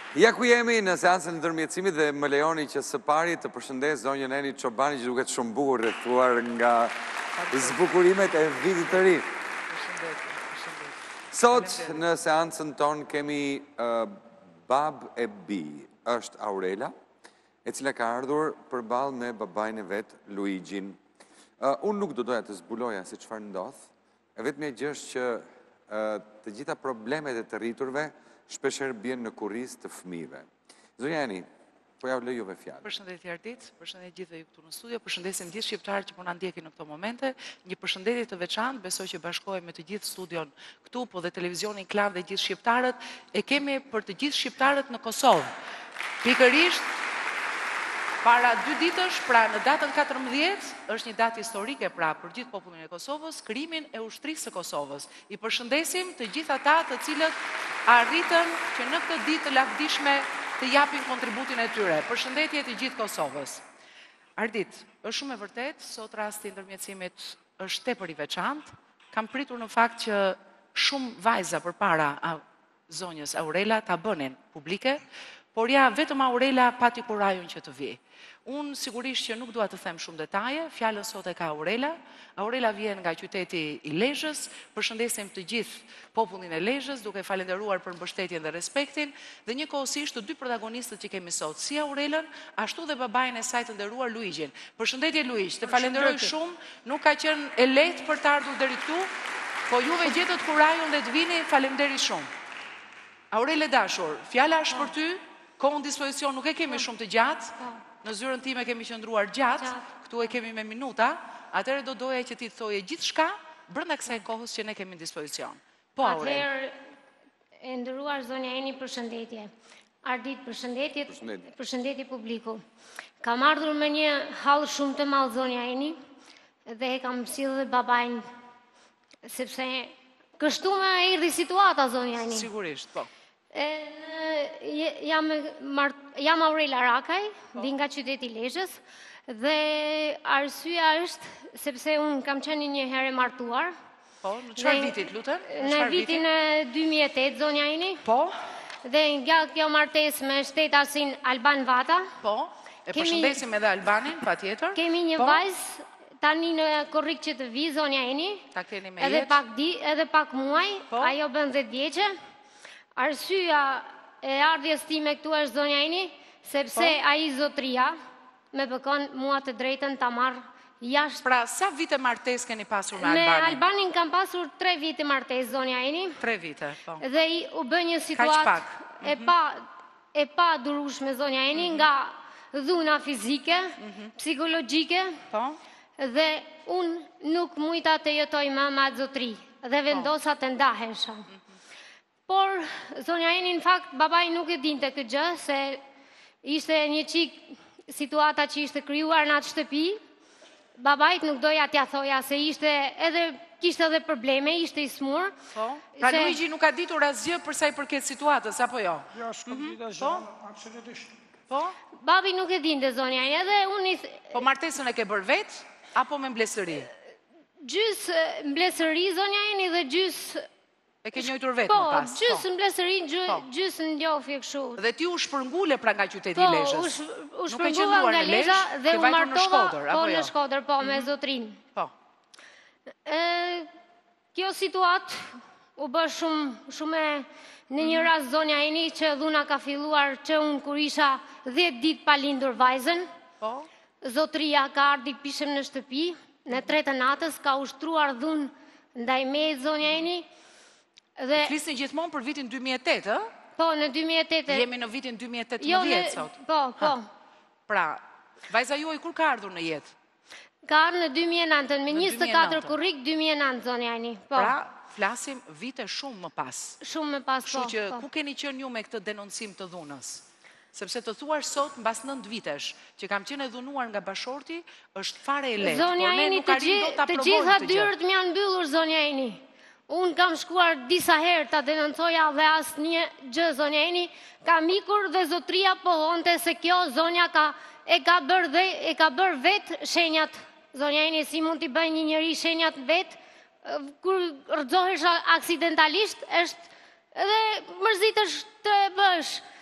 Ja ku jemi në seansën e ndërmjetësimit dhe më lejoni që së pari të përshëndes zonjën Eni Çobani që duket shumë bukur rrethuar nga zbukurimet e vitit të ri. Sot në seancën tonë kemi bab e bi, është Aurela, e cila ka ardhur përballë me babajnë e vet Luigjin. Unë nuk do doja të zbuloja se çfarë ndodh, e vetmja gjë është që të gjitha problemet e të rriturve shpesher bjen në kurriz të fëmijëve. Zonja Eni, po ja u lej juve fjalë. Përshëndetje Ardit, përshëndetje gjithëve ju këtu në studio, përshëndesim gjithë shqiptarët që po na ndjekin në këto momente. Një përshëndetje të veçantë, besoj që bashkohem me të gjithë studion këtu, po dhe televizionin Klan dhe gjithë shqiptarët, e kemi për të gjithë shqiptarët në Kosovë. Pikërisht para 2 ditësh, pra në datën 14, është një datë historike pra për gjithë popullin e Kosovës, krimin e ushtrisë së Kosovës. I përshëndesim të gjithë ata të cilët arritën që në këtë ditë të lavdishme të japin kontributin e tyre. Përshëndetje të gjithë Kosovës. Ardit, është shumë e vërtet, sot rasti i ndërmjetësimit është tepër i veçantë. Kam pritur në fakt që shumë vajza përpara zonjës Aurela ta bënin publike, por ja, vetëm Aurela pati kurajun që të vi. Unë sigurisht që nuk dua të them shumë detaje, fjalën sot e ka Aurela. Aurela vjen nga qyteti i Lezhës, përshëndesim të gjithë popullin e Lezhës, duke falenderuar për mbështetjen dhe respektin, dhe njëkohësisht të 2 protagonistët që kemi sot, si Aurelën, ashtu dhe babajnë e saj të nderuar Luigjin. Përshëndetje Luigj, të falenderoj shumë, nuk ka qenë e lehtë për të ardhur deri këtu, po juve gjetët kurajun dhe të vini, faleminderit shumë. Aurele dashur, fjala është për ty. Kohën dispozicion nuk e kemi shumë të gjatë, në zyrën time kemi qëndruar gjatë, këtu e kemi me minuta, atëherë do doja që ti të thoje gjithë shka brenda kësaj kohës që ne kemi në dispozicion. Po, Aurel. Atëherë, e ndëruar zonja Eni, përshëndetje. Ardit, përshëndetje, përshëndetje publiku. Kam ardhur me një hallë shumë të madh zonja Eni, dhe e kam sjellë dhe babajnë, sepse kështu më erdhi situata zonja Eni. Sigurisht, po. Jam Aurela Rakaj, vi nga qyteti Lezhës, dhe arsyeja është sepse unë kam qenë një herë martuar. Po, në çfarë vitit, lutem? Në vitin 2008, zonja Eni. Po. Dhe nga kjo martesë me shtetasin Alban Vata. Po, e përshëndesim edhe Albanin, patjetër. Kemi një vajzë tani në korrik që të vi, zonja Eni. Ta keni me jetë. Edhe pak muaj, ajo bën 10 vjeçë. Arsyeja e ardhjes time këtu është zonja Eni, sepse ai zotria me bëkon mua të drejtën ta marr jashtë. Pra, sa vite martesë keni pasur me Albanin? Me Albanin kam pasur 3 vite martesë, zonja Eni. 3 vite, po. Dhe u bë një situatë e pa durueshme, zonja Eni, nga dhuna fizike, psikologjike, dhe unë nuk mujta të jetoj më me atë zotri, dhe vendosa të ndahesha. Por, zonja Eni, në fakt, babaj nuk e dinte këtë gjë, se ishte një qik situata që ishte kryuar në atë shtëpi. Babajt nuk doja t'ja thoja, se kishte edhe probleme, ishte i smur. Pra Luigi nuk ka ditur asgjë për sa i përket situatës, apo jo? Jo, s'kom ditur asgjë, absolutisht. Po? Babi nuk e dinte, zonja Eni, edhe unë... Po martesën e ke bërë vetë, apo me mblesëri? Gjysë mblesëri, zonja Eni, dhe gjysë... E ke njojtur vetë më pas? Po, gjysë mblesëri, gjysë ndjofi kështu. Dhe ti u shpërngule pra nga qyteti i Lezhës? Po, u shpërngula nga Lezha dhe u martova, po në Shkodër, po, me zotrin. Po. Kjo situatë u bë shumë në një rast, zonja Eni, që dhuna ka filluar që unë kur isha 10 ditë pa lindur vajzën. Po. Zotria ka ardhi pishem në shtëpi, në 3 natës ka ushtruar dhunë ndaj me zonja Eni. Flisni gjithmonë për vitin 2008, ë? Po, në 2008. Jemi në vitin 2018 sot. Po. Pra, vajza juaj kur ka ardhur në jetë? Ka ardhur në 2009, me 24 kurrik 2009, zonja Eni. Pra, flasim vite shumë më pas. Shumë më pas, po. Kështu që ku keni qenë ju me këtë denoncim të dhunës? Sepse të thuar sot, mbas 9 vitesh, që kam qenë dhunuar nga bashorti, është fare e lehtë. Zonja Eni, të gjitha dyrët më janë mbyllur, zonja Eni. Unë kam shkuar disa herë të denoncoja dhe asë një gjë, zonja Eni, kam ikur dhe zotria pohonte se kjo zonja e ka bërë vetë shenjat. Zonja Eni, si mund t'i bëj një njëri shenjat vetë, kur rëzohesh aksidentalisht, është edhe mërzitësh të e bësh.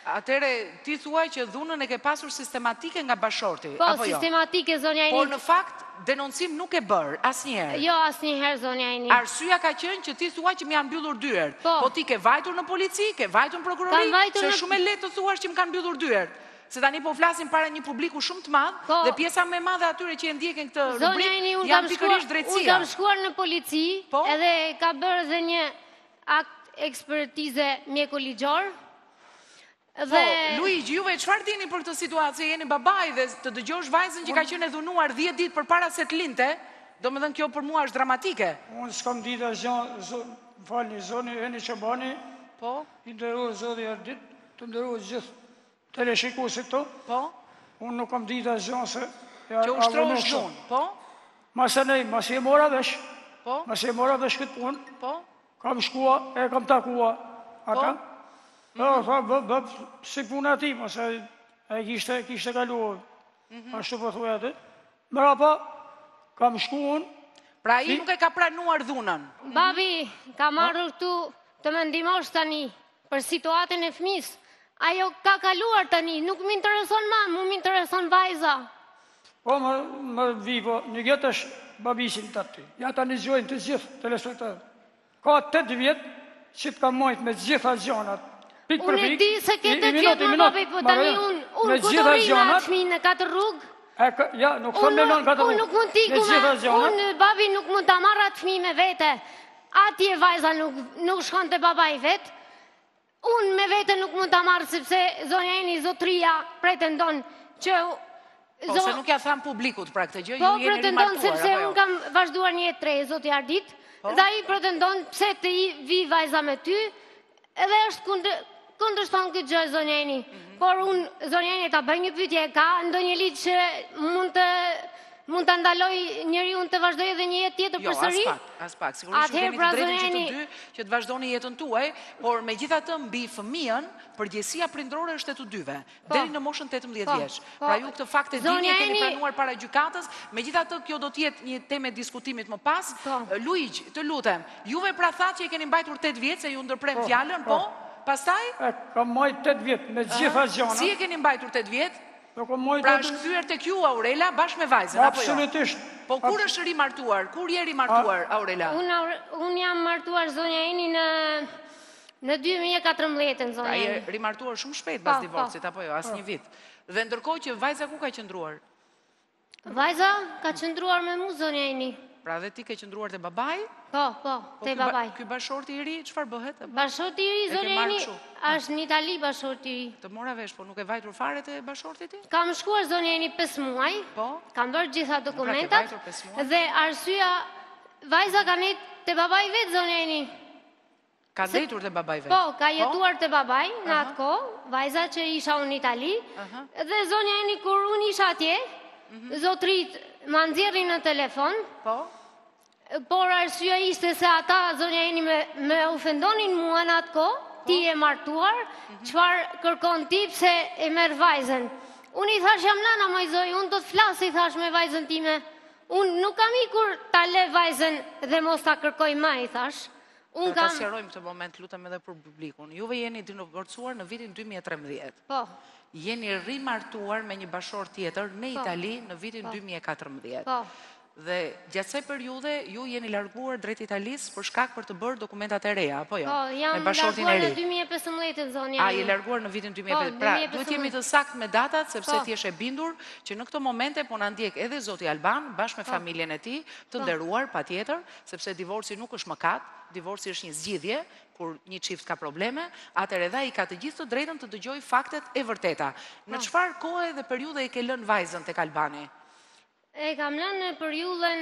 Atere, ti thuaj që dhunën e ke pasur sistematike nga bashorti, Po, apo jo? sistematike, zonja Eni. Por në fakt, denoncim nuk e bërë, asnjëherë. Jo, asnjëherë, zonja Eni. Arsyeja ka qenë që ti thuaj që më janë mbyllur dyert. Po ti ke vajtur në polici, ke vajtur në prokurori, se shumë e lehtë të thuash që më kanë mbyllur dyert. Se tani po flasim para një publiku shumë të madh dhe pjesa më e madhe atyre që e ndjekin këtë rubrikë janë pikërisht drejtësia. Unë kam shkuar në polici edhe ka bërë dhe një akt ekspertize mjekoligjor. Po, Luigi, juve çfarë dini për këtë situatë, se jeni babai dhe të dëgjosh vajzën që ka qenë e dhunuar 10 ditë përpara se të lindte, domethënë kjo për mua është dramatike. Unë s'kam ditë asgjë, falni zoni Eni Çobani. Po. I nderuar zoti Ardit, të nderuar gjithë teleshikuesit këtu. Po. Unë nuk kam ditë asgjë se që ushtrohesh dhunë, po? Masanej, mas e mora vesh. Po. Mas e mora vesh këtë punë. Po. Kam shkua, e kam takua ata. Po, si puna ti, mëse e kishte kaluar. Ashtu po thuaj atë. Mrapa, kam shkuun. Pra i nuk e ka pranuar dhunën. Babi, ka marrë këtu të më ndihmosh tani për situatën e fëmis. Ajo ka kaluar tani, nuk më intereson më intereson vajza. Po, më vivo, një gjetë është babisin të ti. Ja ta një gjojnë të gjithë telespektarët. Ka 8 vjetë që të kam mojtë me gjitha gjonat. Unë e di se ke 8 vjetë më babi, po tani unë ku të rrinë atë fëmijë në 4 rrugë. Ja, nuk thëmë me në 4 rrugë. Unë nuk mund t'iku unë babi nuk mund t'a marrë atë fëmijë me vete. Atje vajza nuk shkon të babaj vetë. Unë me vete nuk mund t'a marrë, sepse zonja Eni zotria pretendon që... Po, se nuk ja thamë publikut pra këtë gjë, ju Po, jeni pretendon rimartuar, sepse apo jo? unë kam vazhduar një jetë 3, zoti Ardit, dhe ai pretendon pse të vi vajza me ty, edhe është kundërshton këtë gjë zonja Eni. Por unë, zonja Eni, ta bëj një pyetje, ka ndonjë ligj që mund të ndaloj njëri unë të vazhdoj edhe një jetë tjetër për sëri? Jo, as pak. Sigurisht ju keni të drejtën që të dy që të vazhdoni jetën tuaj, por megjithatë mbi fëmijën, përgjegjësia prindrore është e të dyve, deri në moshën 18 vjeç. Pra ju këtë fakt e dini, e keni pranuar para gjykatës, megjithatë kjo do të jetë një temë e diskutimit më pas. Luigi, të lutem, juve pra thatë që e keni mbajtur 8 vjet se ju ndërprem fjalën, po? Pastaj? Kam mbajtur 8 vjet me gjitha gjonat. Si e keni mbajtur 8 vjet? Pra është kthyer tek ju Aurela bashkë me vajzën, apo jo? Absolutisht. Po kur është rimartuar? Kur je rimartuar, Aurela? Unë jam martuar zonja Eni në 2014, zonja Eni. Pra je rimartuar shumë shpejt pas divorcit, apo jo? As një vit. Dhe ndërkohë që vajza ku ka qëndruar? Vajza ka qëndruar me mu, zonja Eni. Pra dhe ti ke qëndruar te babai? Po, te babai. Ky bashorti i ri çfarë bëhet? Bashorti i ri, zonja Eni, është në Itali bashorti i ri. Të mora vesh, po nuk e vajtur fare te bashorti ti? Kam shkuar zonja Eni 5 muaj. Po. Kam bërë gjitha dokumentat. Dhe arsyeja vajza ka nejt te babai vet, zonja Eni. Ka ndëtur te babai vet? Po, ka jetuar te babai në atë kohë, vajza që isha unë në Itali. Dhe zonja Eni kur unë isha atje, zotrit ma nxjerrin në telefon. Po. Por arsyeja ishte se ata, zonja Eni, me ofendonin mua në atë kohë, ti e martuar, çfarë kërkon ti pse e merr vajzën. Unë i thash jam nana mojzoj, unë do të flas, i thash me vajzën time. Unë nuk kam ikur ta le vajzën dhe mos ta kërkoj më, i thash. Unë kam... Ta sqarojmë këtë moment, lutem edhe për publikun. Juve jeni divorcuar në vitin 2013. Po. Jeni rimartuar me një bashor tjetër në Itali në vitin 2014. Po. Dhe gjatë kësaj periudhe ju jeni larguar drejt Italisë për shkak për të bërë dokumentat e reja, apo jo? Po, jam larguar në 2015 zonja. Je larguar në vitin 2015. Pra, duhet jemi të saktë me datat sepse ti je e bindur që në këto momente po na ndjek edhe zoti Alban bashkë me familjen e tij, të nderuar patjetër, sepse divorci nuk është mëkat, divorci është një zgjidhje kur një çift ka probleme, atëherë edhe ai ka të gjithë të drejtën të dëgjojë faktet e vërteta. Në çfarë kohe dhe periudhe e ke lënë vajzën tek Albani? E kam lënë në periudhën,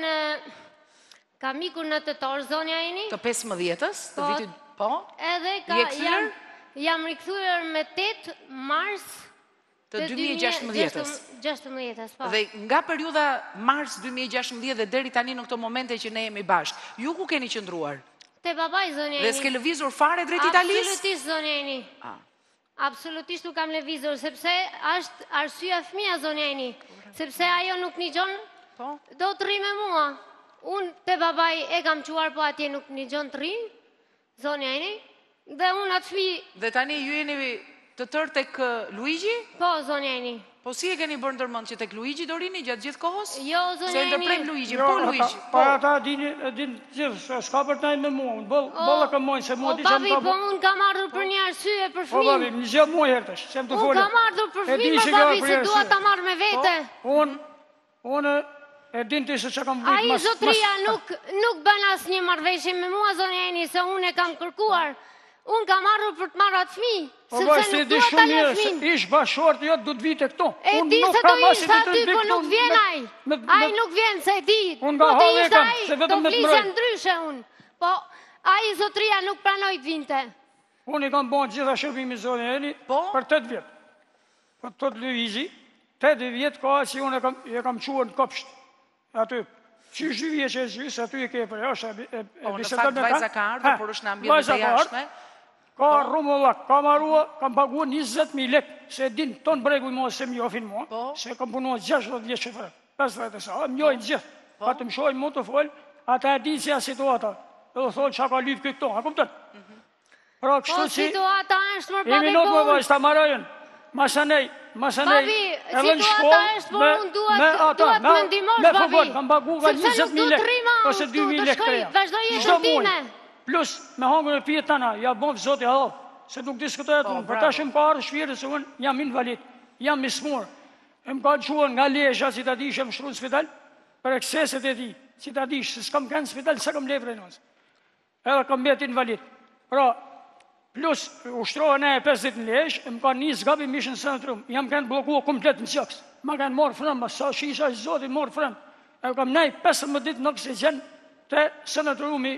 kam ikur në tetor, zonja Eni. Të 15-ës, të vitit, po? Edhe jam rikthyer me 8 mars të 2016-ës. 16-ës, po. Dhe nga periudha mars 2016 dhe deri tani në këto momente që ne jemi bashkë, ju ku keni qëndruar? Te babai, zonja Eni. Dhe s'ke lëvizur fare drejt Italisë? Absolutisht, zonja Eni. Absolutisht nuk kam lëvizur, sepse është arsyeja fëmia, zonja Eni. Sepse ajo nuk një gjonë, do të rri me mua. Unë te babai e kam quar, po atje nuk një gjonë të rri, zonja Eni, dhe unë atë fmi... Dhe tani ju jeni të tërë tek Luigi? Po, zonja Eni. Po si e keni bërë ndërmend që tek Luigi do rini gjatë gjithë kohës? Jo, zonja Se Eni. ndërprem Luigi, po Luigi. Para ata din gjithë, s'ka për taj me mua, bolla ka mojnë, se mua di që babi, po unë kam ardhur për një arsye për Po, babi, fëmin. një gjë mua herëtash, që më të folë. Unë kam ardhur për fëmin, më babi, se dua ta marrë me vete. Unë e din ti se që kam A vujtë i zotria nuk bën asë një marrëveshje me mua, zonja Eni, se unë e kam kërkuar. Unë kam ardhur për të marrë atë fëmi, sepse nuk dua ta lë fëmin. Ish bashkort, jo du të vite këto. E di se do ishte aty, po nuk vjen aj. Aj nuk vjen, se e di. Unë Po nga të halë e ishte kam, aj, se do vetëm me të flise mbrojt. ndryshe unë. Po, aj zotria nuk pranoj të vinte. Unë i kam bon gjitha shërbimi zonë e Eni për 8 vjetë. Për të të Luizi, 8 vjetë ka që unë e kam quar në kopsht. Aty, që është 2 vjetë që e zhjusë, aty e ke për jashtë. Në fakt vajza ka ardhur, por është në ambjente të jashtme. Ka rumullak, ka marua, kam paguar 20.000 lek, se din tonë bregu i mua se më jofin mua, se kam punuar 60 vjetë që fërë, 50 e sa, më jojnë gjithë, pa të më shojnë mu të folë, ata e din si a situata, dhe thonë që ka lypë këto, a kuptën? Pra kështu që... Situata është për E babi minut po më unë. vajzë ta marojën, masanej, Babi, situata është por unë duhet më ndimosh, me babi. fukon, kam pagu nga 20.000 lek, ose 2.000 lek të reja. Vazhdoj e shëtime. Plus, me hangër e pjetë tana, ja bëmë zoti halal, se nuk diskutojët unë, për ta shumë ka ardhë shpirë, se unë jam invalid, jam mismur. E më ka quën nga lesha, si ta di që më shru në spital, për ekseset e ti, si ta di që s'kam kënë spital, se kam levre nësë. Edhe kam bet invalid. Pra, plus, ushtrohen e 50 në lesh, më ka një zgabi mishë në sënëtrum, jam kënë blokua komplet në qëks. Ma kanë morë frëmë, sa shisha zoti morë frëmë. E kam nej 15 ditë në oksigen të sënëtrumi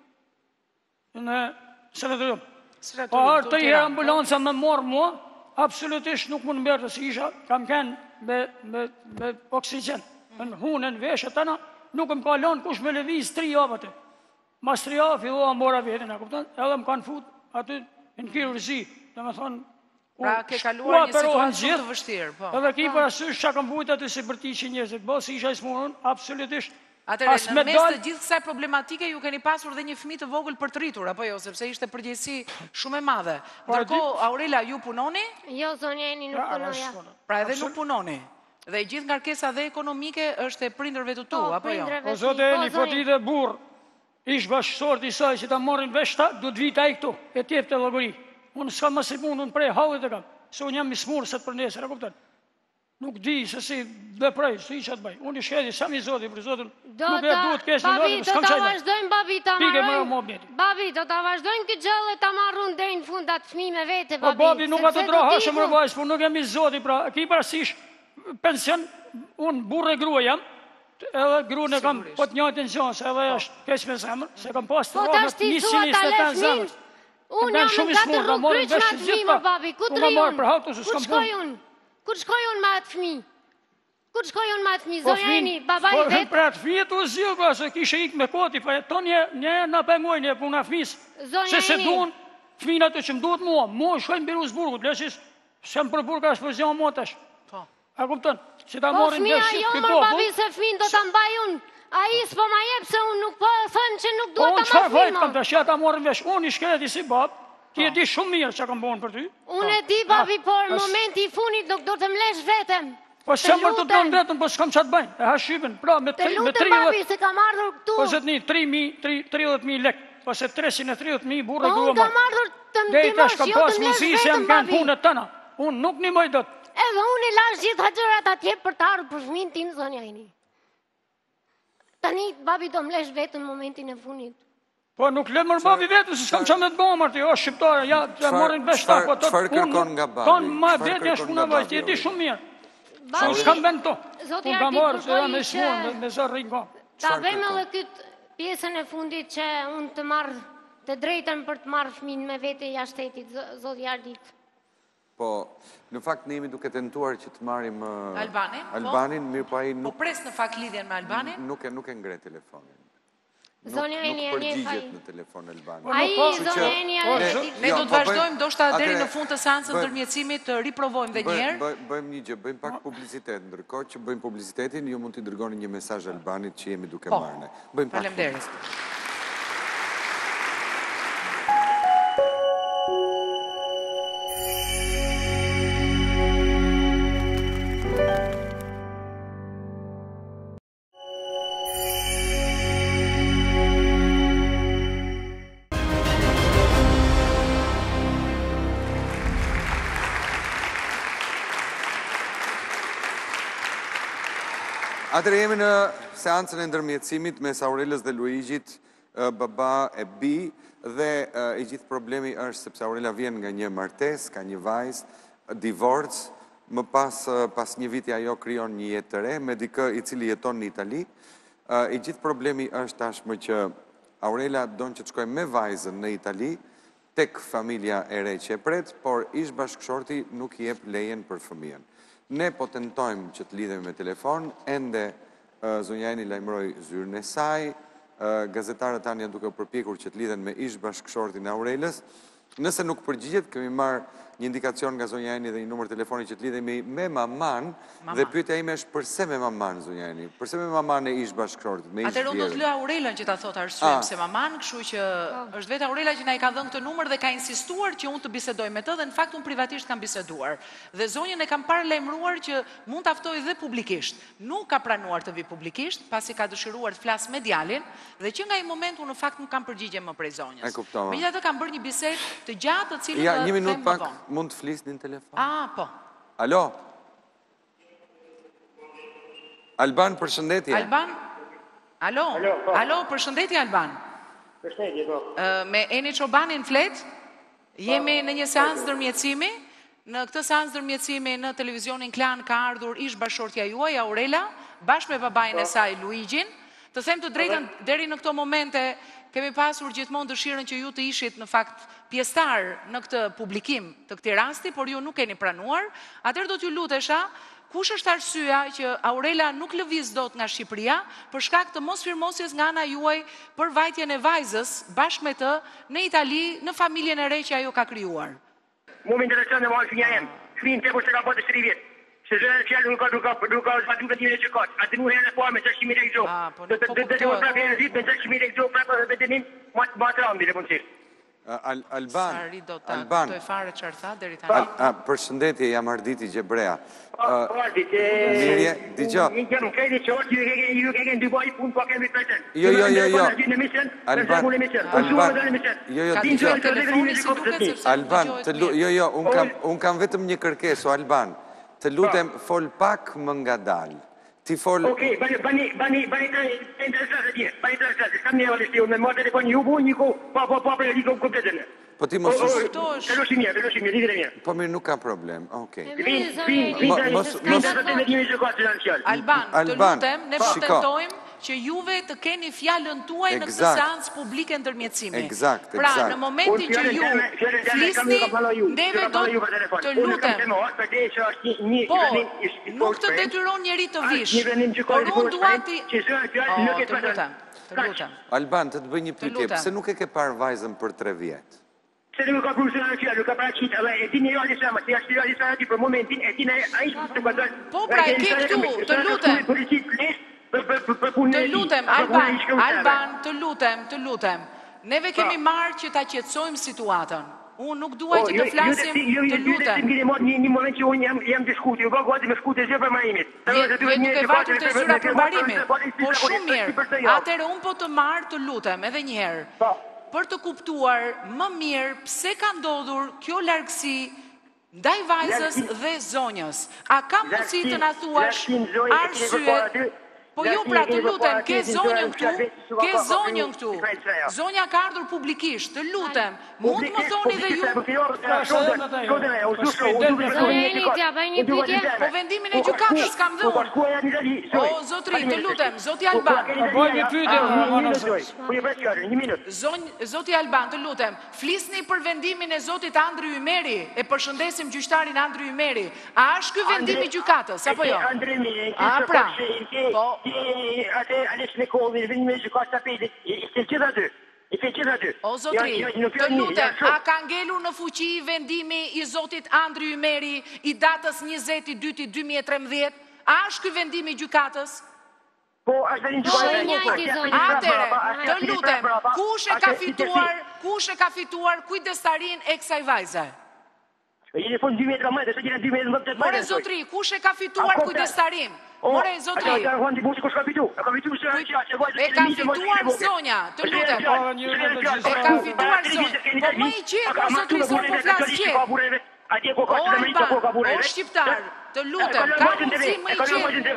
në sënëtrum. Pa arë të herë ambulanca me morë mua, absolutisht nuk mund mërë të si isha, kam kënë me oksigen. Në hunën, veshët tëna, nuk më ka lanë kush me leviz 3 javët. Mas 3 javë, filloha mora vetin, edhe më kanë fut aty në kirurzi, dhe me thonë, pra ke kaluar një situatë të vështirë, po. Edhe ki për asysh që kam vujtë aty si për ti që njëzit, bo si isha i smurën, absolutisht. Atëre, në mes të gjithë kësaj problematike, ju keni pasur dhe një fëmijë të vogël për të rritur, apo jo, sepse ishte përgjegjësi shumë e madhe. Ndërkohë, Aurela, ju punoni? Jo, zonja Eni, nuk punoja. Pra edhe nuk punoni. Dhe gjithë ngarkesa dhe ekonomike është e prindërve të tu, apo jo? Po zote Eni, foti dhe burë, ish bashkësort i saj që ta marrin veshta, du të vita i këtu, e tjep të logori. Unë s'ka më si punë, unë prej hallit e kam, se unë jam mismurë se të për nesër, e kuptan? Nuk di se si dhe prej, si që të baj. Unë i shkedi, sa mi zoti, për zotin, nuk e duhet kesh në lojnë, s'kam qajnë. Babi, do ta vazhdojnë, babi, ta marrojnë. Babi, do ta vazhdojnë këtë gjallë e ta marrun dhe në fund atë fmi me vete, babi. Po, babi, nuk atë të rahashëm rëvajs, por nuk jam i zoti, pra, ki parasish pension, unë burë e grua jam, edhe gru në kam po të njëjtë në gjonës, edhe është keq me zemër, se kam pas të rahët 125 zemër. Unë jam në katë rrugë kryq me atë fmi, më babi, ku të rion? Kur shkoj unë me atë fmi? Kur shkoj unë me atë fmi? Zonja Eni, baba i vetë? Për atë fmi e të zilë, pra, se kishe ikë me koti, pa e to një në pëngoj një puna fmis. Se se duhen fmin atë që më duhet mua shkojnë biru zburgut, lesis, se më për burga është për zion mua tash. A kuptën? Që ta morin dhe shqip këtë popull. Po, babi, se fmin do të mbaj unë. A i s'po ma jep se unë nuk po thënë që nuk duhet të ma fmin. Kam të shja ta morin vesh. Unë i shkreti si bab, ti e di shumë mirë që kam bonë për ty. Unë e di, babi, por momenti i funit nuk do të mlesh vetëm. Po se më të donë vetëm, po s'kam qatë bëjnë. E ha shqipin, pra me 30... Të lutë, babi, se kam ardhur këtu. Po se të një 30.000 lek, po se 330.000 burë e grua marë. Po unë kam ardhur të më timosh, jo të mlesh vetëm, babi. Unë nuk një moj dot. Edhe unë i lash gjithë haqërat atje për të ardhur për fëmin tim, zonja Eni. Tani, babi do mlesh vetën në momentin e funit. Po nuk le mërë babi vetën, se s'kam që me të bëmë arti, o shqiptare, ja, të morin beshta, po të kërkon nga babi? Tonë ma vetë një shpuna vajtë, ti e di shumë mirë. S'kam vend to. Unë kam marë, se jam e shmuar, me zërë rinko. Ta veme edhe këtë pjesën e fundit që unë të marrë, të drejten për të marrë fëmin me vete jashtë shtetit, zoti Ardit. Po, në fakt ne jemi duke tentuar që të marrim Albanin, mirë po ai nuk... Po pres në fakt lidhjen me Albanin? Nuk e ngre telefonin. Zonja Eni Nuk përgjigjet në telefon Albanin. Ai, zonja Eni, ne do të vazhdojmë, do shta deri në fund të seancës ndërmjetësimit të riprovojmë dhe njerë. Bëjmë një gjë, bëjmë pak publicitet, ndërkohë që bëjmë publicitetin, ju mund t'i dërgoni një mesazh Albanit që jemi duke marrë. Bëjmë pak publicitet. Atëherë jemi në seancën e ndërmjetësimit mes Aurelës dhe Luigjit, baba e bi, dhe i gjithë problemi është sepse Aurela vjen nga një martesë, ka një vajzë, divorc, më pas një viti ajo krijon një jetë të re me dikë i cili jeton në Itali. I gjithë problemi është tashmë që Aurela don që të shkojë me vajzën në Itali, tek familja e re që e pret, por ish bashkëshorti nuk i jep lejen për fëmijën. Ne po tentojmë që të lidhemi me telefon, ende zonjani lajmëroi zyrën e saj, gazetarët tani janë duke përpjekur që të lidhen me ish bashkëshortin e Aurelës. Nëse nuk përgjigjet, kemi marrë një indikacion nga zonja Eni dhe një numër telefoni që të lidhemi me maman, dhe pyetja ime është përse me maman, zonja Eni? Përse me maman e ish bashkëshortit, me ish Atëherë unë do të lë Aurelën që ta thotë arsyeën pse maman, kështu që është vetë Aurela që na i ka dhënë këtë numër dhe ka insistuar që unë të bisedoj me të, dhe në fakt unë privatisht kam biseduar. Dhe zonjën e kam paralajmëruar që mund ta ftoj dhe publikisht. Nuk ka pranuar të vi publikisht, pasi ka dëshiruar të flas me djalin, dhe që nga ai moment unë në fakt nuk kam përgjigje më prej zonjës. Megjithatë kam bërë një bisedë të gjatë, të cilën ja, një minutë pak, mund të flisni në telefon? Po. Alo? Alban, përshëndetje. Alban? Alo, përshëndetje Alban. Përshëndetje, po. Me Eni Çobanin flet, jemi në një seancë ndërmjetësimi. Në këtë seancë ndërmjetësimi në televizionin Klan ka ardhur ish bashkëshortja juaj, Aurela, bashkë me babain e saj, Luigjin. Të them të drejtën, deri në këto momente kemi pasur gjithmonë dëshirën që ju të ishit në fakt pjesëtar në këtë publikim të këtij rasti, por ju nuk keni pranuar. Atëherë do t'ju lutesha, kush është arsyeja që Aurela nuk lëviz dot nga Shqipëria për shkak të mosfirmosjes nga ana juaj për vajtjen e vajzës bashkë me të në Itali, në familjen e re që ajo ka krijuar? Mu më intereson në marrë fëmija jem. Fëmijën tepër se ka bërë të 3 vjet. Se zëra fjalë nuk ka zbatuar vetëm në çikot. Atë nuk herë po me 600 mijë euro. Do të prapë në vit me 600 mijë euro prapë vetëm më trambi le punësisht. Alban, përshëndetje, jam Arditi Gjebrea. Mirje, digjo. Ju ke në Dubai punë, po kemi present. Jo. Alban, unë kam vetëm një kërkesë, Alban. Të lutem, fol pak më nga dalë. Ti fol... Okej, bani interesat e tje, bani interesat, s'kam një valisht, me marrë telefon një bu, një ku, pa për e ligo kompletën. Po ti mos... Veloci mirë, lidhër e mirë. Po mirë, nuk ka problem, okej. Alban, të lutem, ne po tentojmë që juve të keni fjalën tuaj në këtë seancë publike ndërmjetësimi. Pra, në momentin që ju flisni, neve do të lutem. Po, nuk të detyron njeri të vish, por unë duati... Të lutem. Alban, të bëj një pyetje, pse nuk e ke parë vajzën për 3 vjet? Se nuk ka profesional që nuk ka paraqitur, e di një realisht sama, se është realisht aty për momentin, e di ai të bëjë. Po, pra e ke këtu, të lutem. Të lutem, Alban, të lutem. Neve kemi marrë që ta qetësojmë situatën. Unë nuk duaj që të flasim, të lutem. Një moment që unë jam diskuti, u gati me shkute zë për marimit. Je nuk e vatur të zyra për marimit, po shumë mirë. Atëherë unë po të marrë, të lutem, edhe njëherë, për të kuptuar më mirë pse ka ndodhur kjo largësi ndaj vajzës dhe zonjës. A ka mundësi të na thuash arsyet? Po ju pra të lutem, ke zonjën këtu, zonja ka ardhur publikisht, të lutem, mund të më thoni dhe ju... Po vendimin e gjykatës kam dhe unë. O, zotri, të lutem, zoti Alban. Zoti Alban, të lutem, flisni për vendimin e zotit Andri Ymeri, e përshëndesim gjyqtarin Andri Ymeri. A është ky vendimi gjykatës, apo jo? A pra, po... Alex Nikolli, vini me gjykatë tapetit, i gjitha dy. O, zotri, të lutem, a ka ngelur në fuqi vendimi i zotit Andri Ymeri i datës 20/2/2013? A është ky vendimi gjykatës? Po, është një gjykatës. Atere, të lutem, kush e ka fituar kujdestarin e kësaj vajze? Jeni fund 2013, More zotri, kush e ka fituar kujdestarin? More zotri. E ka fituar zonja, të lutem. E ka fituar zonja. Po më i qetë, zotri, sot po flasë qetë. O, Alban, o shqiptar, të lutem, ka mundësi më i qetë.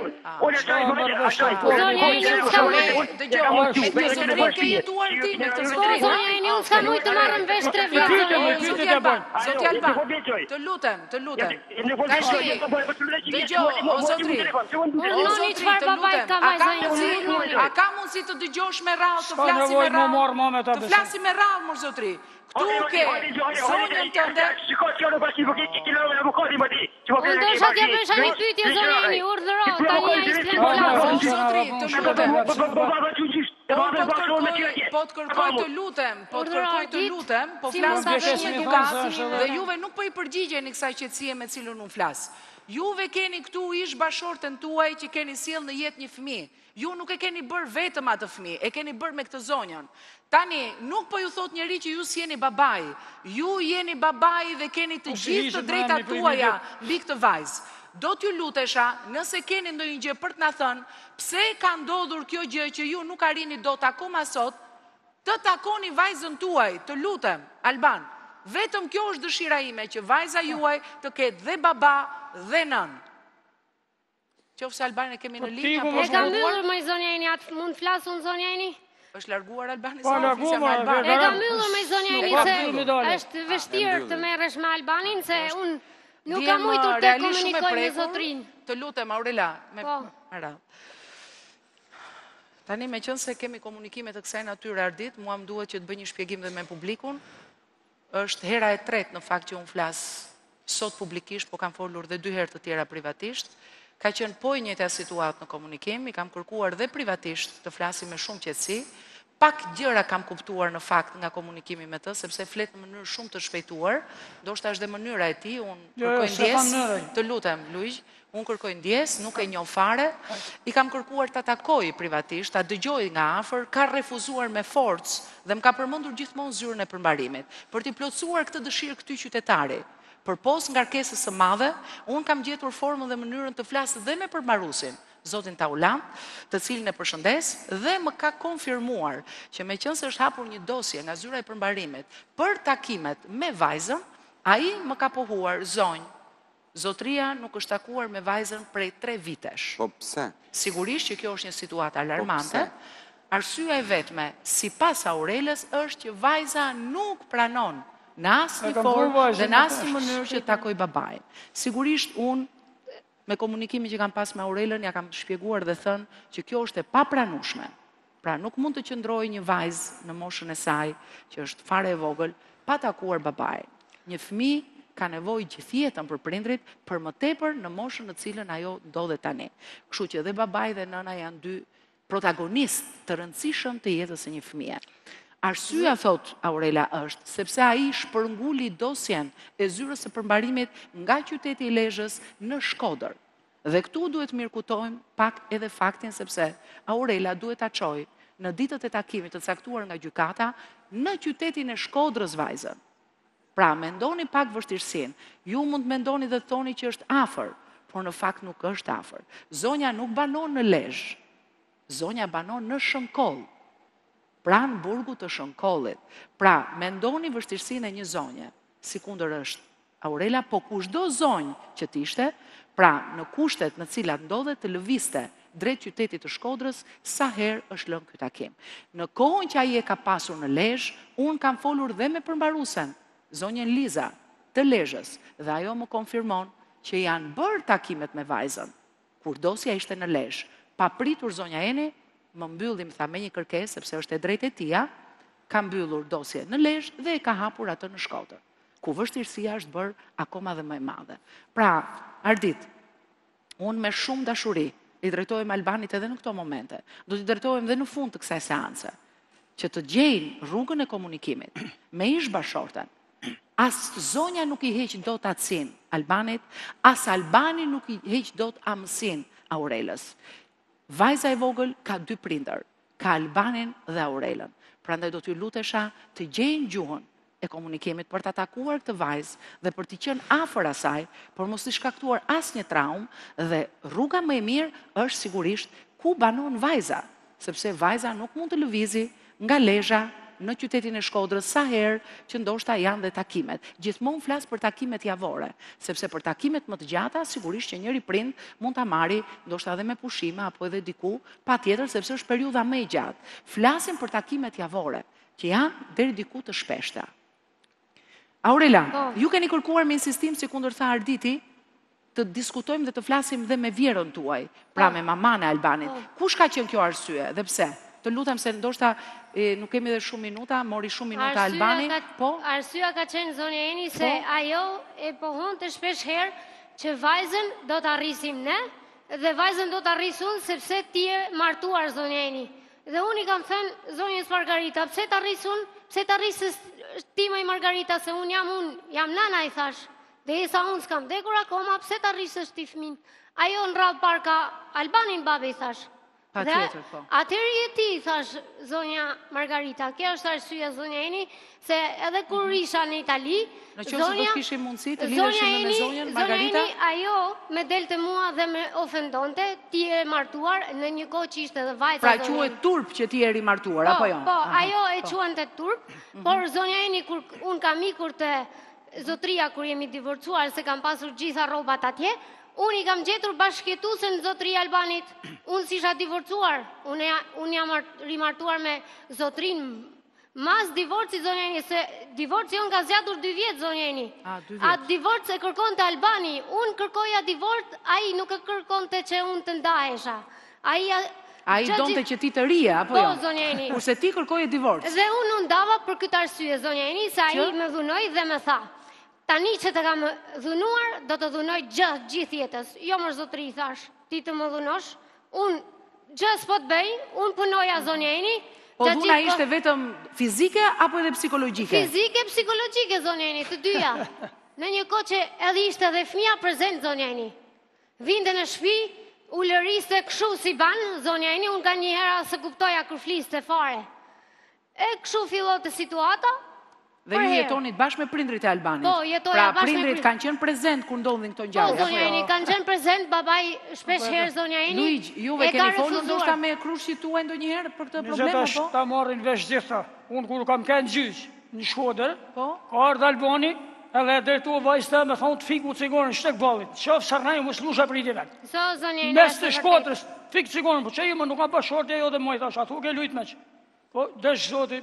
Dëgjoj, ke jetuar ti me këtë zotëri. Zonja Eni, unë s'ka mujtë të marrën vesh 3 vjetë. Zoti Alban, të lutem. Dëgjoj, o zotëri. Noni, çfarë babaj ka vajza Eni? A ka mundësi të dëgjosh me radhë, të flasi me radhë? Të flasi me radhë, mërë zotëri. Këtu ke zonjën tënde. Unë dosha t'ja bësh një pyetje zonja Eni, urdhëro, tani ai s'len flasë. Zotëri, të lutem. Po të kërkoj të lutem, po flasë me një edukat, dhe juve nuk po i përgjigjeni kësaj qetësie me cilën unë flasë. Juve keni këtu ish bashortën tuaj që keni sjell në jetë një fëmijë. Ju nuk e keni bërë vetëm atë fëmijë, e keni bërë me këtë zonjën. Tani, nuk po ju thot njeri që ju s'jeni babai. Ju jeni babai dhe keni të gjithë të drejtat tuaja mbi këtë vajzë. Do t'ju lutesha, nëse keni ndonjë gjë për të na thënë, pse ka ndodhur kjo gjë që ju nuk arrini dot akoma sot, të takoni vajzën tuaj, të lutem, Alban. Vetëm kjo është dëshira ime, që vajza juaj të ketë dhe baba dhe nën. Qofse Albani kemi në linja, e ka mbyllur më zonja Eni, atë mund flasun zonja Eni? Është larguar Albani Po, larguar, e ka mbyllur më zonja Eni, se është vështirë të merresh me Albanin, se unë nuk kam mujtur të komunikoj me zotrin. Të lutem, Aurela, me radhë. Tani me qënë se kemi komunikime të kësaj natyre Ardit, mua më duhet që të bëj një shpjegim dhe me publikun. Është hera e tretë në fakt që unë flasë sot publikisht, po kam folur dhe 2 herë të tjera privatisht. Ka qenë po i njëjta situatë në komunikim, i kam kërkuar dhe privatisht të flasim me shumë qetësi. Pak gjëra kam kuptuar në fakt nga komunikimi me të, sepse flet në mënyrë shumë të shpejtuar, ndoshta është dhe mënyra e tij, unë kërkoj ndjes, të lutem, Luiz, unë kërkoj ndjes, nuk e njoh fare. I kam kërkuar ta takoj privatisht, ta dëgjoj nga afër, ka refuzuar me forcë dhe më ka përmendur gjithmonë zyrën e përmbarimit, për t'i plotësuar këtë dëshirë këtij qytetari. Për pos ngarkesës së madhe, unë kam gjetur formën dhe mënyrën të flasë dhe me përmbarusin, zotin Taulant, të cilin e përshëndes, dhe më ka konfirmuar që me qënë se është hapur një dosje nga zyra e përmbarimit për takimet me vajzën, ai më ka pohuar zonjë. Zotria nuk është takuar me vajzën prej 3 vitesh. Po pse? Sigurisht që kjo është një situatë alarmante. Arsyeja e vetme, sipas Aurelës, është që vajza nuk pranon në asë një formë dhe në asë një mënyrë që takoj babajnë. Sigurisht unë, me komunikimi që kam pas me Aurelën, ja kam shpjeguar dhe thënë që kjo është e papranueshme. Pra nuk mund të qëndrojë një vajzë në moshën e saj, që është fare e vogël, pa takuar babajnë. Një fëmijë ka nevojë gjithë jetën për prindrit, për më tepër në moshën në cilën ajo ndodhet tani. Kështu që dhe babai dhe nëna janë 2 protagonistë të rëndësishëm të jetës së një fëmije. Arsyeja, thot Aurela, është sepse ai shpërnguli dosjen e zyrës së përmbarimit nga qyteti i Lezhës në Shkodër. Dhe këtu duhet mirë kuptojmë pak edhe faktin sepse Aurela duhet ta çojë në ditët e takimit të caktuar nga gjykata në qytetin e Shkodrës vajzën. Pra, mendoni pak vështirësinë. Ju mund të mendoni dhe thoni që është afër, por në fakt nuk është afër. Zonja nuk banon në Lezhë. Zonja banon në Shënkoll. Pranë burgut të Shënkollit. Pra, mendoni vështirësinë e një zonje, sikundër është Aurela, po kushdo zonjë që t'ishte, pra në kushtet në cilat ndodhet të lëviste drejt qytetit të Shkodrës, sa herë është lënë ky takim. Në kohën që ai e ka pasur në Lezhë, unë kam folur dhe me përmbaruesen, zonjën Liza, të Lezhës, dhe ajo më konfirmon që janë bërë takimet me vajzën, kur dosja ishte në Lezhë. Pa pritur zonja Eni, më mbyllim, tha, me një kërkesë, sepse është e drejtë e tia, ka mbyllur dosje në Lezhë dhe e ka hapur atë në Shkodër, ku vështirësia është bërë akoma dhe më e madhe. Pra, Ardit, unë me shumë dashuri i drejtohem Albanit edhe në këto momente, do t'i drejtohem dhe në fund të kësaj seance, që të gjejnë rrugën e komunikimit me ish bashorten. As zonja nuk i heq dot atësin Albanit, as Albani nuk i heq dot amësin Aurelës. Vajza e vogël ka 2 prindër, ka Albanin dhe Aurelën. Prandaj do t'ju lutesha të gjejnë gjuhën e komunikimit për të atakuar këtë vajzë dhe për t'i qenë afër asaj, por mos t'i shkaktuar asnjë traumë dhe rruga më e mirë është sigurisht ku banon vajza, sepse vajza nuk mund të lëvizi nga Lezhë në qytetin e Shkodrës sa herë që ndoshta janë dhe takimet. Gjithmonë flas për takimet javore, sepse për takimet më të gjata sigurisht që njëri prind mund ta marri ndoshta edhe me pushime apo edhe diku, patjetër sepse është periudha më e gjatë. Flasim për takimet javore, që janë deri diku të shpeshta. Aurela, ju keni kërkuar me insistim si kundër tha Arditi të diskutojmë dhe të flasim dhe me vjerën tuaj, pra me maman e Albanit. Kush ka qenë kjo arsye dhe pse? Të lutem se ndoshta nuk kemi dhe shumë minuta, mori shumë minuta Albani. Arsyeja ka qenë zonja Eni se ajo e pohon të shpesh herë që vajzën do të arrisim ne dhe vajzën do të arrisun sepse ti e martuar zonja Eni. Dhe unë i kam thënë zonjës Margarita, pse të arrisun, pse të arrisës ti më i Margarita, se unë jam nana i thash. Dhe sa unë s'kam dekur akoma, pse të arrisës ti fëmin. Ajo në radhë parka Albanin babe i thash. Dhe atëri e ti, thash zonja Margarita, kjo është arsyeja zonja Eni, se edhe kur isha në Itali, në qoftë se do të kishim mundësi të lidheshim me zonjën Margarita, zonja Eni, ajo me delte mua dhe me ofendonte, ti e martuar në një kohë që ishte dhe vajza. Pra quhet turp që ti e rimartuar, apo jo? Po, ajo e quante turp, por zonja Eni, kur unë kam ikur të zotria kur jemi divorcuar, se kam pasur gjitha rrobat atje, unë i kam gjetur bashkëjetuesen në zotri Albanit. Unë si isha divorcuar. Unë jam rimartuar me zotrin mas divorci zonja Eni, se divorci jonë ka zgjatur 2 vjetë zonja Eni. Atë divorc e kërkon të Albani. Unë kërkoja divorc, ai nuk e kërkon të që unë të ndahesha. Ai donte që ti të rije, apo jo? Po, zonja Eni. Kurse ti kërkoje divorc. Dhe unë ndava për këtë arsye, zonja Eni, se ai më dhunoi dhe më tha: tani që të kam dhunuar, do të dhunoj gjithë jetës. Jo më zotri, thash, ti të më dhunosh, unë gjës po të bëj, unë punoja zonja Eni. Po dhuna ishte vetëm fizike apo edhe psikologjike? Fizike, psikologjike, zonja Eni, të dyja. Në një kohë që edhe ishte edhe fëmia prezent, zonja Eni. Vinte në shtëpi, u lëriste kështu si ban, zonja Eni, unë ka një hera se kuptoja kur fliste fare. E kështu fillote situata. Dhe ju jetonit bashkë me prindrit e Albanit. Po, jetoja bashkë me prindrit. Pra prindrit kanë qenë prezent kur ndodhin këto ngjarje. Po, zonja Eni, kanë qenë prezent, babaj shpesh herë zonja Eni. Luiq, juve keni folur ndoshta me krusht tuaj ndonjëherë për këtë problem apo? Nëse ta marrin vesh gjitha. Unë kur kam qenë gjyq në Shkodër, ka ardhur Albani, edhe drejtu vajzë me thonë të fiku cigonin shtek ballit. Qof sarnaj mos lusha pritje vet. So zonja Eni. Mes të Shkodrës, fik cigonin, po çaj më nuk ka bash shortë ajo dhe më thash, atu ke lut meç. Po dash zoti.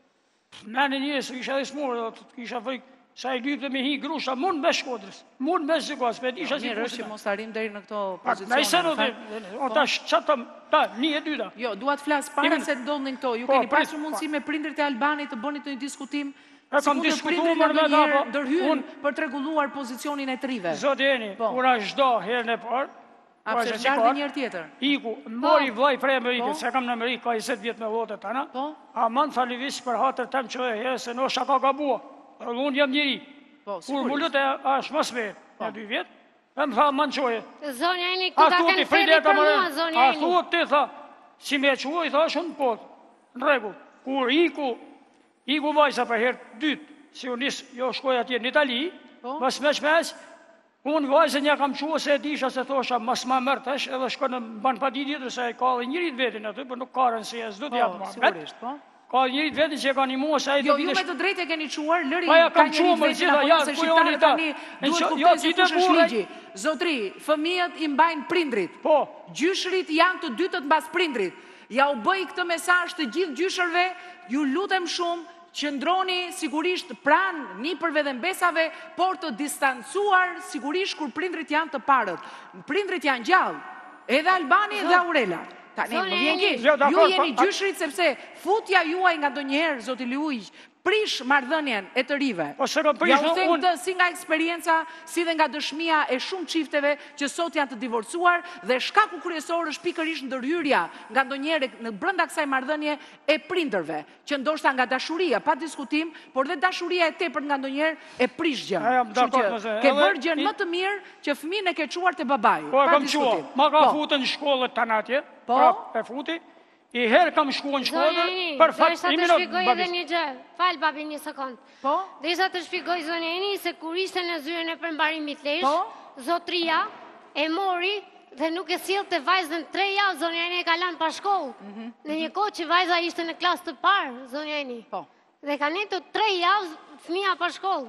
Mene njësë, isha dhe smurë, isha vëjk, sa i lypë dhe me hi grusha, mund me Shkodrës, mund me Zikos, për isha si mirë është që mos arim deri në këto pozicione. Me i sënë dhe, ta qëtëm, ta, një e dyta. Jo, duat flasë para se ndodhin këto, ju keni pasur mundësi me prindrit e Albanit të bënit një diskutim, si mund të prindrit e ndonjëherë ndërhyn për të rregulluar pozicionin e trive. Zotë Eni, kura shdo herën e parë, a përse qartë njërë tjetër? Iku, mori vlaj prej Amerikët, se kam në Amerikë, ka 20 vjetë me votët tëna, a manë thalivis për hatër tem që e herë, se në shaka ka bua, unë jam njëri. Kur mullut e ashtë më smerë, në 2 vjetë, e më tha manë qoje. Zonja Eni, këtu ka kënë feri për mua, zonja Eni. A thuët ti, tha, si me qua, i tha, shumë pot, në regu. Kur iku vajsa për herë dytë, si unë nisë, jo shkoj atje në Itali, mas meq, unë vajzën një kam qua se e disha se thosha mas ma mërtesh edhe shko në banë padidit dhe se e ka dhe njërit vetin aty, për nuk karen si e zdo t'japë ma mërët. Ka dhe njërit vetin që e ka një mua se e jo, ju me të drejt e keni quar, lëri ka njërit vetin apo se shqiptarët tani duhet kuptojnë se kush është ligji. Zotri, fëmijët i mbajnë prindrit, gjyshrit janë të dytët mbas prindrit. Ja u bëj këtë mesazh të gjithë gjyshërve, ju lutem shumë, qëndroni sigurisht pranë nipërve dhe mbesave, por të distancuar sigurisht kur prindrit janë të parët. Prindrit janë gjallë, edhe Albani dhe Aurela. Tani, më vjen keq. Ju jeni gjyshrit sepse futja juaj nga ndonjëherë, zoti Luiq, prish marrëdhënien e të rive. Ja u them këtë si nga eksperienca, si dhe nga dëshmia e shumë çifteve që sot janë të divorcuar dhe shkaku kryesor është pikërisht ndërhyrja nga ndonjëherë në brenda kësaj marrëdhënie e prindërve, që ndoshta nga dashuria, pa diskutim, por dhe dashuria e tepërt nga ndonjëherë e prish gjën. Ke bërë gjën më të mirë që fëmin e ke çuar te babai. Po kam çuar. Ma ka futën në shkollë tani atje. Prap e futi. I herë kam shku në shkodër, për fakt, një minutë, babis. Dhe isha të shpikoj edhe një gjë, falë babi një sekund. Dhe isha të shpikoj zonja Eni, se kur ishte në zyrën e përmbarimit lesh, zotria e mori dhe nuk e sjell të vajzën 3 javë, zonja Eni e ka lanë pa shkollë. Në një kohë që vajza ishte në klasë të parë, zonja Eni. Po. Dhe ka neto 3 javë fëmia pa shkollë.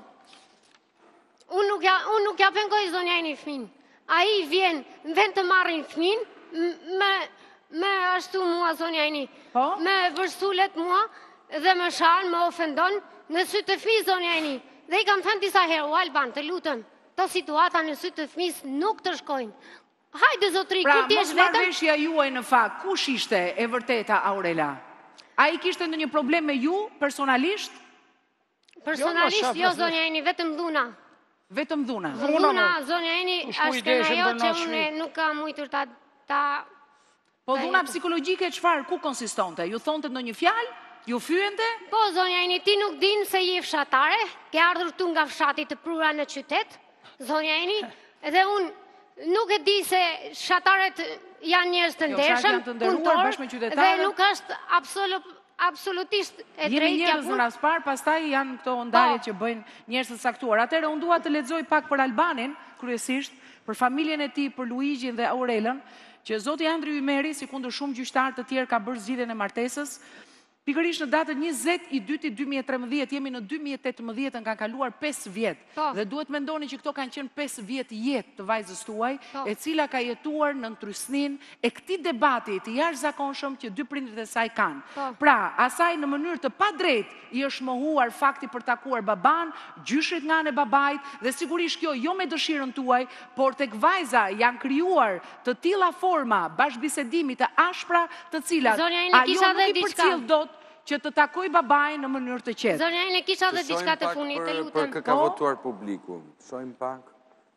Unë nuk ja pengoj zonja Eni fëmin. A i vjen, në vend të marrin fëmin, me ashtu mua zonja Eni. Po? Me vërsullet mua dhe me shanë, me ofendon në sy të fëmi zonja Eni. Dhe i kam thënë disa herë, o Alban, të lutëm, të situata në sy të fëmis nuk të shkojnë. Hajde zotri, pra, kur ti mos është vetëm... marrëveshja juaj në fakt, kush ishte e vërteta Aurela? A i kishte ndonjë problem me ju, personalisht? Personalisht, jo, zonja Eni, vetëm dhuna. Vetëm dhuna? Dhuna, zonja Eni, ashtë në ajo që unë nuk kam mujtur ta... Po dhuna psikologjike çfarë, ku konsistonte? Ju thonte ndonjë fjalë? Ju fyente? Po, zonja Eni, ti nuk din se je fshatare, ke ardhur tu nga fshati të prura në qytet, zonja Eni, edhe unë nuk e di se fshataret janë njerëz të ndershëm, punëtor, dhe nuk është absolutisht e drejtë. Jemi njerëz në rast parë, pastaj janë këto ndarjet që bëjnë njerëz të caktuar. Atëherë unë dua të lexoj pak për Albanin, kryesisht, për familjen e tij, për Luigjin dhe Aurelën, që zoti Andri Ymeri, si kundër shumë gjyqtarë të tjerë, ka bërë zgjidhjen e martesës. Pikërisht në datën 20/2/2013, jemi në 2018, kanë kaluar 5 vjet. Dhe duhet mendoni që këto kanë qenë 5 vjet jetë të vajzës tuaj, e cila ka jetuar në ndrysnin e këtij debati të jashtëzakonshëm që dy prindrit e saj kanë. Pra, asaj në mënyrë të padrejtë i është mohuar fakti për takuar baban, gjyshrit nga anë e babait, dhe sigurisht kjo jo me dëshirën tuaj, por tek vajza janë krijuar të tilla forma bashkëbisedimi të ashpra, të cilat ajo nuk i përcjell dot që të takoj babaj në mënyrë të qetë. Zonja Eni, kisha dhe diçka të funit, të lutem. Për kë ka votuar publiku, shojmë pak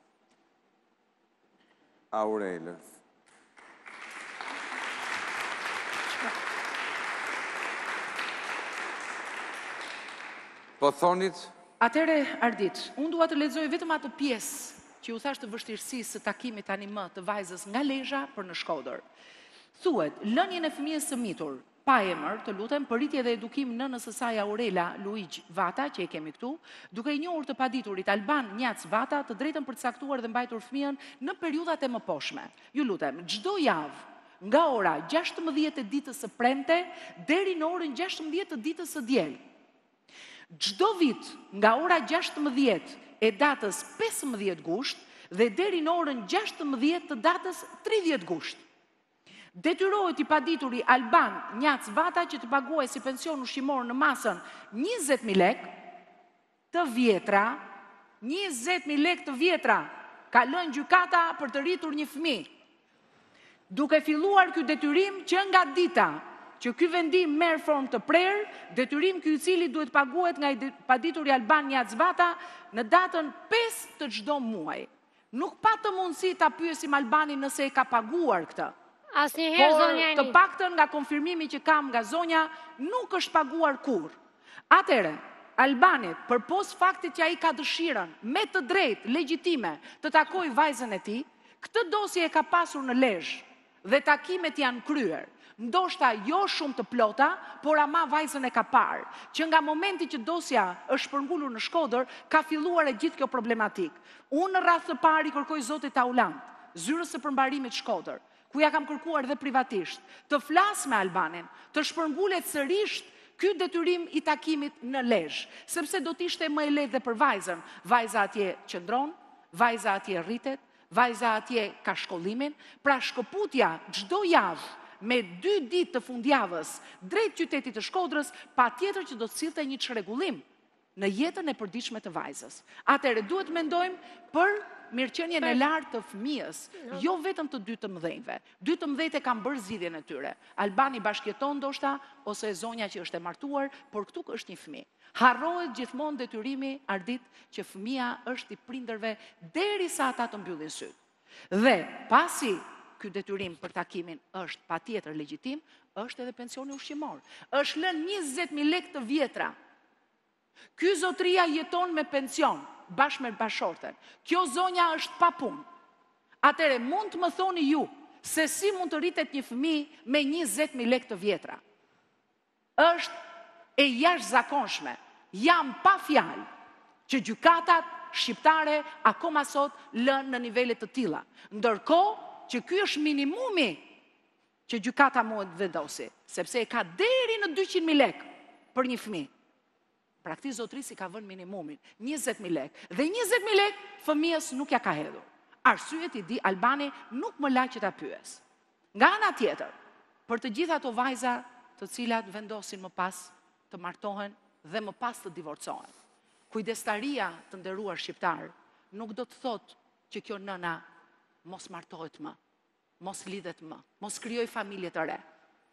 Aurelës. Po thonit? Atere, Ardit, unë dua të lexoj vetëm atë pjesë që ju thash të vështirësisë së takimit tani më të vajzës nga Lezhë për në Shkodër. Thuhet, lënien e fëmijës së mitur, pa emër, të lutem, për rritje dhe edukim nënës së saj Aurela Luigj Vata, që e kemi këtu, duke i njohur të paditurit Alban Njac Vata të drejtën për të caktuar dhe mbajtur fëmijën në periudhat e mëposhme. Ju lutem, çdo javë, nga ora 16 e ditës së premte deri në orën 16 të ditës së diel. Çdo vit, nga ora 16 e datës 15 gusht dhe deri në orën 16 të datës 30 gusht. Detyrohet i padituri Alban Njac Vata që të paguaj si pension ushqimor në masën 20.000 lek të vjetra, 20.000 lek të vjetra ka lënë gjykata për të rritur një fëmijë. Duke filluar ky detyrim që nga dita që ky vendim merr formë të prerë, detyrim ky i cili duhet paguhet nga i padituri Alban Njac Vata në datën 5 të çdo muaji. Nuk patë mundësi ta pyesim Albanin nëse e ka paguar këtë. Asnjëherë, zonja Eni. Por të paktën nga konfirmimi që kam nga zonja, nuk është paguar kurrë. Atëherë, Albanit, përpos faktit që ai ka dëshirën me të drejtë legjitime të takojë vajzën e tij, këtë dosje e ka pasur në Lezhë dhe takimet janë kryer. Ndoshta jo shumë të plota, por ama vajzën e ka parë, që nga momenti që dosja është shpërngulur në Shkodër, ka filluar e gjithë kjo problematik. Unë në radhë të parë i kërkoj zotit Aulant, zyrës së përmbarimit Shkodër, ku ja kam kërkuar dhe privatisht, të flas me Albanin, të shpërngullet sërish ky detyrim i takimit në Lezhë, sepse do t'ishte më e lehtë dhe për vajzën. Vajza atje qëndron, vajza atje rritet, vajza atje ka shkollimin, pra shkëputja çdo javë me 2 ditë të fundjavës drejt qytetit të Shkodrës, patjetër që do të sillte një çrregullim në jetën e përditshme të vajzës. Atëherë duhet mendojmë për mirëqenien e lartë të fëmijës, jo vetëm të 12-ve. 12 e kanë bërë zgjidhjen e tyre. Albani bashkëjeton ndoshta ose zonja që është e martuar, por këtu është një fëmijë. Harrohet gjithmonë detyrimi, Ardit, që fëmia është i prindërve derisa ata të mbyllin syt. Dhe pasi ky detyrim për takimin është patjetër legjitim, është edhe pensioni ushqimor. Është lënë 20.000 lek të vjetra. Ky zotria jeton me pension bashkë me bashorten. Kjo zonja është pa punë. Atëre mund të më thoni ju se si mund të rritet një fëmijë me 20.000 lek të vjetra. Është e jashtëzakonshme. Jam pa fjalë që gjykatat shqiptare akoma sot lënë në nivele të tilla. Ndërkohë, që ky është minimumi që gjykata mund vendosi, sepse e ka deri në 200.000 lek për një fëmijë. Praktikë zotërisë i ka vënë minimumin, 20.000 lek. Dhe 20.000 lek fëmijës nuk ja ka hedhur. Arsyet i di Albani nuk më la që ta pyes. Nga ana tjetër, për të gjitha ato vajza të cilat vendosin më pas të martohen dhe më pas të divorcohen. Kujdestaria, të nderuar shqiptar, nuk do të thotë që kjo nëna mos martohet më, mos lidhet më, mos krijoj familje të re.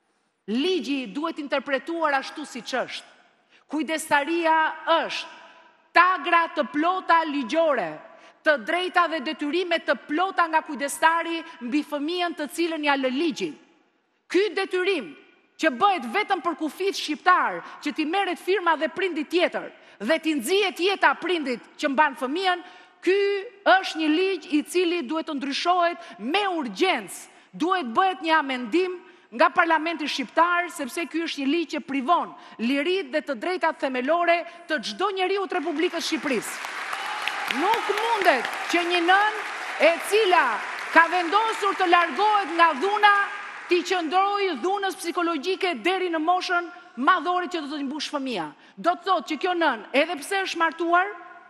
Ligji duhet interpretuar ashtu siç është. Kujdestaria është tagra të plota ligjore, të drejta dhe detyrime të plota nga kujdestari mbi fëmijën të cilën ja lë ligji. Ky detyrim që bëhet vetëm për kufit shqiptar, që ti merret firma dhe prindit tjetër, dhe ti nxjihet jeta prindit që mban fëmijën, ky është një ligj i cili duhet të ndryshohet me urgjencë. Duhet bëhet një amendim nga Parlamenti shqiptar, sepse ky është një ligj që privon liritë dhe të drejtat themelore të çdo njeriu të Republikës Shqipërisë. Nuk mundet që një nën e cila ka vendosur të largohet nga dhuna, ti qëndrojë dhunës psikologjike deri në moshën madhore që do të mbush fëmia. Do të thotë që kjo nën, edhe pse është martuar,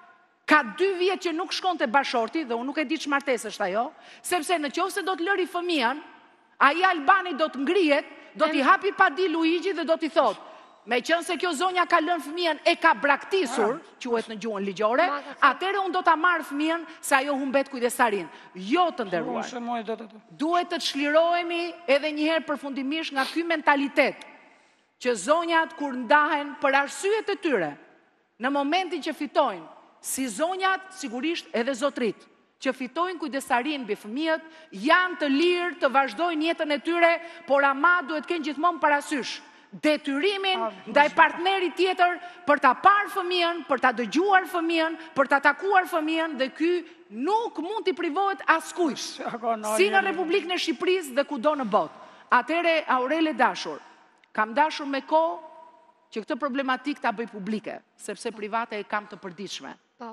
ka 2 vjet që nuk shkon te bashorti, dhe unë nuk e di ç'martesë është ajo, sepse nëse do të lëri fëmijën, ai Albani do të ngrihet, do t'i hapi padi Luigi dhe do t'i thotë, me qënë se kjo zonja ka lënë fëmijën e ka braktisur, quhet në gjuhën ligjore, atëherë unë do ta marr fëmijën se ajo humbet kujdestarin. Jo, të nderuar. Duhet të çlirohemi edhe një herë përfundimisht nga ky mentalitet që zonjat kur ndahen për arsyet e tyre, në momentin që fitojnë, si zonjat, sigurisht edhe zotrit, që fitojnë kujdestarin mbi fëmijët, janë të lirë të vazhdojnë jetën e tyre, por ama duhet kenë gjithmonë parasysh detyrimin ndaj partnerit tjetër për ta parë fëmijën, për ta dëgjuar fëmijën, për ta takuar fëmijën, dhe ky nuk mund t'i privohet askujt, si në Republikën e Shqipërisë dhe kudo në botë. Atëre, Aurel e dashur, kam dashur me kohë që këtë problematik ta bëj publike, sepse private e kam të përditshme.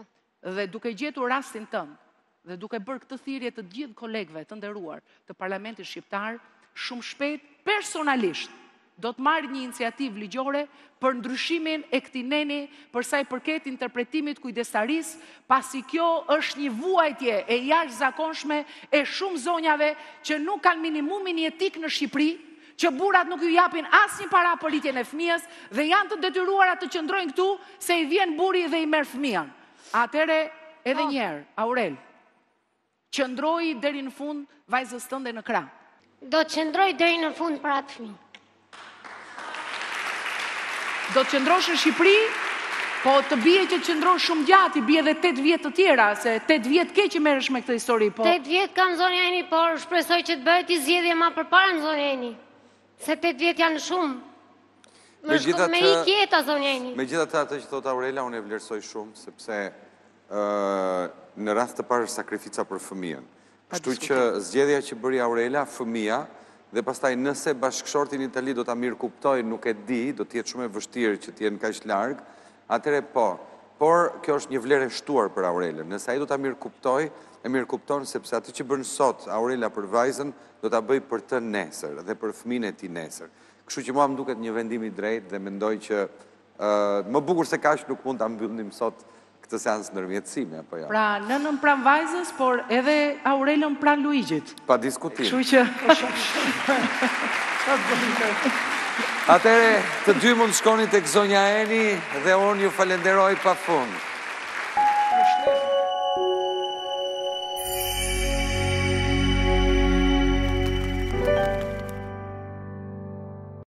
Dhe duke gjetur rastin tënd, dhe duke bërë këtë thirrje të gjithë kolegëve të nderuar të Parlamentit shqiptar, shumë shpejt personalisht do të marrë një iniciativë ligjore për ndryshimin e këtij neni për sa i përket interpretimit kujdestarisë, pasi kjo është një vuajtje e jashtëzakonshme e shumë zonjave që nuk kanë minimumin jetik në Shqipëri, që burrat nuk ju japin asnjë para për rritjen e fëmijës dhe janë të detyruara të qëndrojnë këtu se i vjen buri dhe i merr fëmijën. Atëre, edhe një herë, Aurel, qëndroji deri në fund vajzës tënde në krah. Do të qëndroj deri në fund për atë fëmijë. Do të qëndrosh në Shqipëri, po të bie që të qëndrosh shumë gjatë, i bie edhe 8 vjet të tjera, se 8 vjet ke që merresh me këtë histori, po. 8 vjet kam zonja Eni, por shpresoj që të bëhet i zgjedhje më përpara në zonja Eni. Se 8 vjet janë shumë. Me ik jeta, zonja Eni. Megjithatë atë që thot Aurela, unë e vlerësoj shumë, sepse në rast të parë sakrifica për fëmijën. Kështu që zgjedhja që bëri Aurela, fëmia, dhe pastaj nëse bashkëshorti në Itali do ta mirëkuptojë, nuk e di, do të jetë shumë e vështirë që të jenë kaq larg, atëre po. Por kjo është një vlerë e shtuar për Aurelën. Nëse ai do ta mirëkuptojë, e mirëkupton sepse atë që bën sot Aurela për vajzën do ta bëj për të nesër dhe për fëmijën e tij nesër. Kështu që mua më duket një vendim i drejtë dhe mendoj që më bukur se kaq nuk mund ta mbyllim sot këtë seansë ndërmjetësimi, apo jo? Pra, nënën pran vajzës, por edhe Aurelën pran Luigjit. Pa diskutim. Kështu që... Atëre, të dy mund shkoni tek zonja Eni dhe unë ju falenderoj pafund.